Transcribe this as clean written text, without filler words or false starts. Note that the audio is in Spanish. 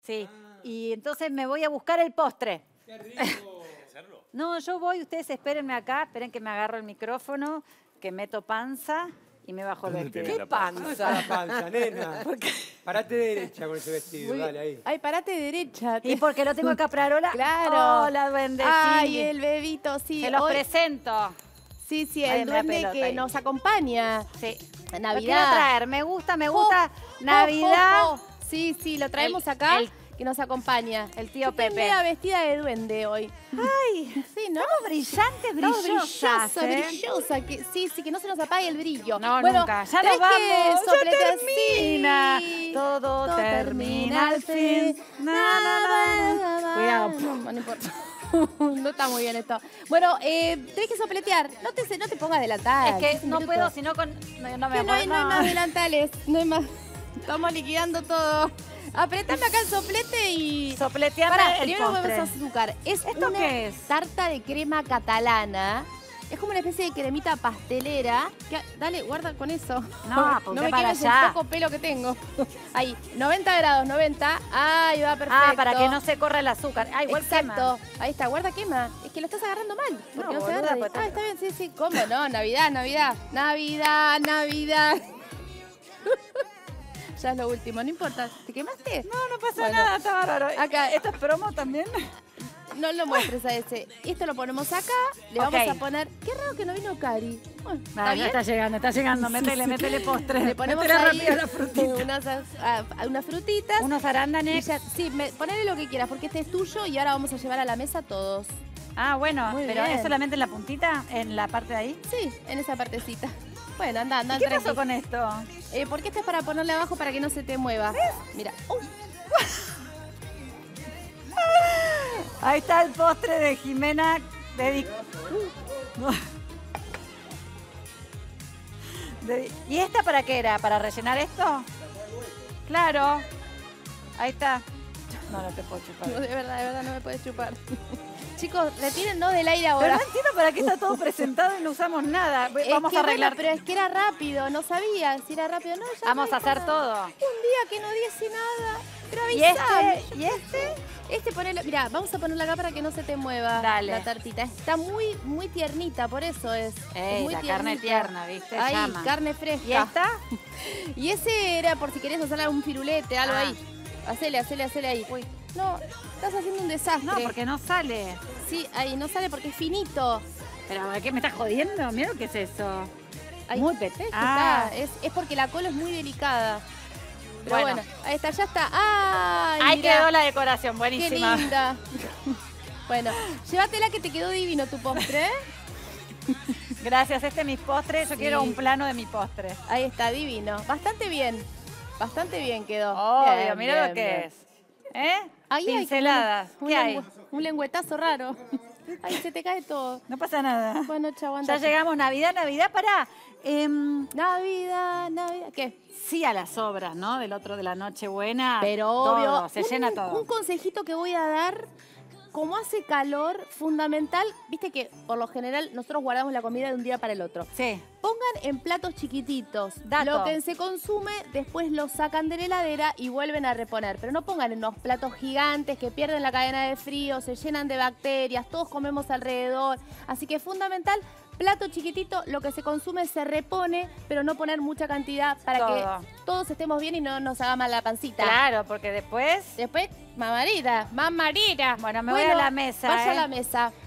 Sí. Y entonces me voy a buscar el postre. ¡Qué rico! No, yo voy, ustedes espérenme acá, esperen que me agarro el micrófono, que meto panza y me bajo el vestido. ¿Qué panza? La panza, nena. Parate derecha con ese vestido, dale ahí. Ay, parate derecha. Y porque lo tengo acá Caprarola. Claro. Hola, duendecilla. Ay, el bebito, sí. Se los hoy- presento. Sí, sí, Ay, el me da duende pelota que ahí. nos acompaña. Sí. En Lo Navidad. quiero traer, me gusta Jo, Navidad. jo, jo. Sí, sí, lo traemos acá, que nos acompaña. El tío Yo estoy Pepe. media vestida de duende hoy. Ay, Sí, ¿no? estamos brillantes, Estamos brillosas. brillosa, ¿eh? brillosa. Sí, sí, que no se nos apague el brillo. No, bueno, nunca. Ya ¿tenés nos que vamos. Ya sopletear? termina. Sí. Todo termina al fin. Cuidado. No, no importa. No está muy bien esto. Bueno, tenés que sopletear. No te pongas delantal. Es que 15 no minutos. puedo, sino con... No me Que no hay acuerdo. más delantales. No hay más. Estamos liquidando todo. Apretame acá el soplete y... Sopleteame Pará, el primero postre. ponemos azúcar. Es ¿Esto una qué es? tarta de crema catalana. Es como una especie de cremita pastelera. Dale, guarda con eso. No, apunté no me para quemes allá. el poco pelo que tengo. Ahí, 90 grados, 90. Ahí va, perfecto. Ah, para que no se corra el azúcar. Ah, igual Exacto. quema. Ahí está, guarda quema. Es que lo estás agarrando mal. Porque No, no, se boluda, agarra. pues Ah, está bien, sí, sí. ¿Cómo no? Navidad, Navidad. Navidad, Navidad. Ya es lo último, no importa. ¿Te quemaste? No, no pasa Bueno, nada, está bárbaro. acá- ¿Esto es promo también? No lo muestres a ese. Esto lo ponemos acá. Le Ok. vamos a poner... Qué raro que no vino Cari. Bueno, ¿está Ah, ya bien? está llegando, está llegando. Métele, métele postre. Le ponemos Métele ahí rápido la frutita. unas frutitas. Unos Y arándanes. ya- sí, ponele lo que quieras, porque este es tuyo y ahora vamos a llevar a la mesa todos. Ah, bueno, Muy pero bien. ¿es solamente en la puntita? ¿En la parte de ahí? Sí, en esa partecita. Bueno, anda, anda. ¿Y qué tranqui. pasó con esto? Porque este es para ponerle abajo para que no se te mueva. Mira. Ahí está el postre de Jimena. ¿Y esta para qué era? ¿Para rellenar esto? Claro. Ahí está. No, no te puedo chupar. No, de verdad no me puedes chupar. Chicos, retírennos del aire Pero ahora. no entiendo para qué está todo presentado y no usamos nada. Es Vamos que, a arreglar. bueno, pero es que era rápido, no sabía si era rápido. No, ya Vamos no a hay hacer nada. todo. Un día que no diese nada. Pero ¿Y avisame. este? ¿Y este? Este ponelo, mira, vamos a ponerla acá para que no se te mueva Dale. la tartita. Está muy, muy tiernita, por eso es. Ey, es muy la carne tiernita. tierna, ¿viste? Ahí, Llama. carne fresca. ¿Y esta? Y ese era por si querés hacer algún firulete, algo Ah. ahí. Hacele ahí. Uy. No, estás haciendo un desastre. No, porque no sale. Sí, ahí no sale porque es finito. Pero, ¿qué me estás jodiendo? Mira lo que es eso. Ahí. Muy petejo. Está. Es porque la cola es muy delicada. Pero Bueno. bueno, ahí está, ya está. ¡Ay! Ahí mirá, quedó la decoración, ¡qué buenísima. linda! Bueno, llévatela que te quedó divino tu postre. ¿Eh? Gracias, este es mi postre. Yo Sí. quiero un plano de mi postre. Ahí está, divino. Bastante bien quedó. Obvio, Bien, mira bien, lo que bien. es. ¿Eh? Ahí hay Pinceladas. como ¿Qué hay? un lengüetazo raro. Ay, se te cae todo. No pasa nada. Bueno, chavón. Ya llegamos, Navidad, pará. Navidad. ¿Qué? Sí a las obras, ¿no? Del otro de la Nochebuena. Pero todo, obvio. se llena todo. Un consejito que voy a dar. Como hace calor, fundamental, viste que por lo general nosotros guardamos la comida de un día para el otro. Sí. Pongan en platos chiquititos. Dato. Lo que se consume, después lo sacan de la heladera y vuelven a reponer. Pero no pongan en unos platos gigantes que pierden la cadena de frío, se llenan de bacterias, todos comemos alrededor. Así que es fundamental, plato chiquitito, lo que se consume se repone, pero no poner mucha cantidad para Todo. que todos estemos bien y no nos haga mal la pancita. Claro, porque después... Después, mamarita. Bueno, me voy a la mesa, Vaya ¿eh? a la mesa.